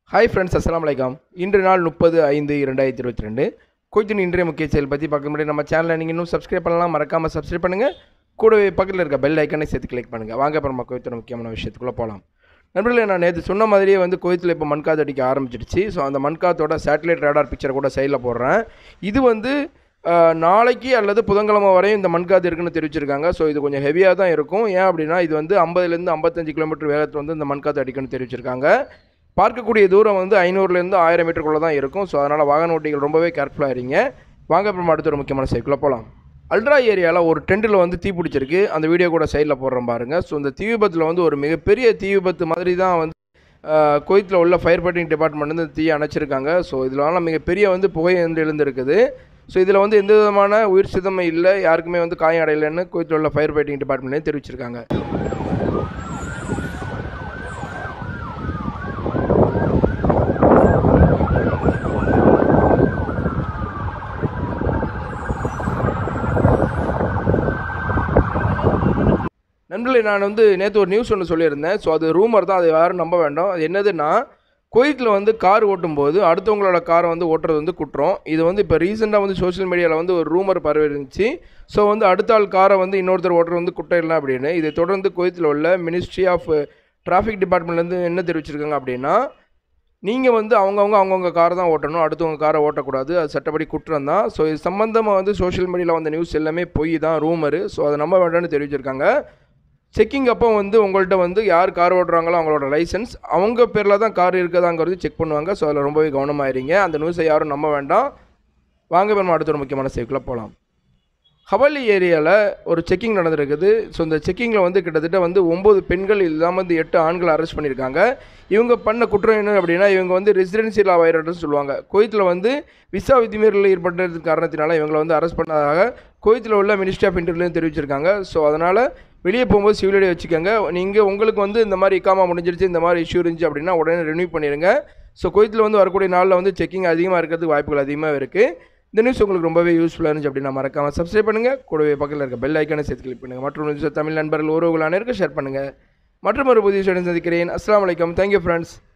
Hi friends, assalamu alaikum. இன்று நாள் 30/5/2022 குவைத்தின் இன்றைய முக்கிய செயல் பற்றி பார்க்க முடியும். நம்ம சேனலை நீங்கள் இன்னும் சப்ஸ்கிரைப் பண்ணலாம், மறக்காமல் சப்ஸ்கிரைப் பண்ணுங்கள். கூடவே பக்கத்தில் இருக்க பெல் ஐக்கனை சேர்த்து கிளிக் பண்ணுங்கள். வாங்க அப்புறம் நம்ம குவைத்தோட முக்கியமான விஷயத்துக்குள்ளே போகலாம். நண்பர்களே, நான் நேற்று சொன்ன மாதிரியே குவைத்தில் இப்போ மண்காத்து அடிக்க ஆரம்பிச்சிடுச்சு. ஸோ அந்த மண்காத்தோட சேட்டலைட் ரேடார் பிக்சரை கூட சைடில் போடுறேன். இது நாளைக்கு அல்லது புதன்கிழமை வரையும் இந்த மண்காத்து இருக்குன்னு தெரிவிச்சிருக்காங்க. ஸோ இது கொஞ்சம் ஹெவியாக தான் இருக்கும். ஏன் அப்படின்னா இது 50லேருந்து 55 கிலோமீட்டர் வேகத்தில் இந்த மண்காத்து அடிக்குன்னு தெரிவிச்சிருக்காங்க. பார்க்கக்கூடிய தூரம் 500லேருந்து 1000 மீட்டருக்குள்ளே தான் இருக்கும். ஸோ அதனால் வாகன ஓட்டிகள் ரொம்பவே கேர்ஃபுல்லாக இருங்க. வாங்க அப்புறம் அடுத்த ஒரு முக்கியமான சைக்கிளை போகலாம். அல்ட்ரா ஏரியாவில் ஒரு டெண்டில் தீ பிடிச்சிருக்கு. அந்த வீடியோ கூட சைடில் போடுறேன் பாருங்கள். ஸோ இந்த தீ விபத்தில் ஒரு மிகப்பெரிய தீ விபத்து மாதிரி தான் குவைத்தில் உள்ள ஃபயர் ஃபைட்டிங் டிபார்ட்மெண்ட் தீயை அணைச்சிருக்காங்க. ஸோ இதில் மிகப்பெரிய புகை எழுந்திருக்குது. ஸோ இதில் எந்த விதமான உயிர் சிதமே இல்லை, யாருக்குமே காயம் அடையலைன்னு குவைத்தில் உள்ள ஃபயர் ஃபைட்டிங் டிபார்ட்மெண்ட்லேயே தெரிவிச்சிருக்காங்க. நண்பர்களே, நான் நேற்று ஒரு நியூஸ் ஒன்று சொல்லியிருந்தேன். ஸோ அது ரூமர் தான், அது யாரும் நம்ப வேண்டாம். அது என்னதுன்னா, குவைத்தில் கார் ஓட்டும்போது அடுத்தவங்களோட காரை ஓட்டுறது குற்றம். இது இப்போ ரீசெண்டாக சோஷியல் மீடியாவில் ஒரு ரூமர் பரவி இருந்துச்சு. ஸோ அடுத்த ஆள் காரை இன்னொருத்தர் ஓட்டுறது குற்றம் இல்லை அப்படின்னு. இதை தொடர்ந்து குவைத்தில் உள்ள மினிஸ்ட்ரி ஆஃப் டிராஃபிக் டிபார்ட்மெண்ட்லேருந்து என்ன தெரிவிச்சிருக்காங்க அப்படின்னா, நீங்கள் அவங்கவுங்க காரை தான் ஓட்டணும், அடுத்தவங்க காரை ஓட்டக்கூடாது, அது சட்டப்படி குற்றம் தான். ஸோ இது சம்மந்தமாக சோஷியல் மீடியாவில் வந்த நியூஸ் எல்லாமே பொய் தான், ரூமரு. ஸோ அதை நம்ப வேண்டாம்னு தெரிவிச்சிருக்காங்க. செக்கிங் அப்போ உங்கள்கிட்ட யார் கார் ஓட்டுறாங்களோ அவங்களோட லைசன்ஸ் அவங்க பேரில் தான் கார் இருக்குதாங்கிறது செக் பண்ணுவாங்க. ஸோ அதில் ரொம்பவே கவனமாயிருங்க. அந்த நியூஸை யாரும் நம்ப வேண்டாம். வாங்க நம்ம அடுத்த ஒரு முக்கியமான சேக்குள்ளே போகலாம். ஹவாலி ஏரியாவில் ஒரு செக்கிங் நடந்திருக்குது. ஸோ இந்த செக்கிங்கில் கிட்டத்தட்ட 9 பெண்கள் இல்லாமல் 8 ஆண்களை அரெஸ்ட் பண்ணியிருக்காங்க. இவங்க பண்ண குற்றம் என்ன அப்படின்னா, இவங்க ரெசிடென்சியல் வயலேட்டர்னு சொல்லுவாங்க. குவைத்தில் விசா விதிமீறலில் ஏற்பட்டது காரணத்தினால இவங்களை அரெஸ்ட் பண்ணதாக குவைத்தில் உள்ள மினிஸ்ட்ரி ஆஃப் இன்டீரியர்லையும் தெரிவிச்சிருக்காங்க. ஸோ அதனால் வெளியே போகும்போது சிவில் ஐடி வச்சுக்கோங்க. நீங்கள் உங்களுக்கு இந்த மாதிரி இக்காமா முடிஞ்சிருச்சு, இந்த மாதிரி இஷ்யூ இருந்துச்சு அப்படின்னா உடனே ரினியூ பண்ணிடுங்க. ஸோ குவைத்தில் வரக்கூடிய நாளில் செக்கிங் அதிகமாக இருக்கிறதுக்கு வாய்ப்புகள் அதிகமாக இருக்குது. இந்த நியூஸ் உங்களுக்கு ரொம்பவே யூஸ்ஃபுல்லாக இருந்துச்சு அப்படின்னா மறக்காமல் சப்ஸ்கிரைப் பண்ணுங்கள். கூடவே பக்கத்தில் இருக்க பெல் ஐக்கானை சேர்த்து கிளிக் பண்ணுங்கள். மற்றும் தமிழ் நண்பர்கள் உறவுகள் அனைவருக்கும் ஷேர் பண்ணுங்கள். மற்றும் ஒரு புதிய ஸ்டூடெண்ட் சந்திக்கிறேன். அஸ்ஸலாமு அலைக்கும். Thank you friends.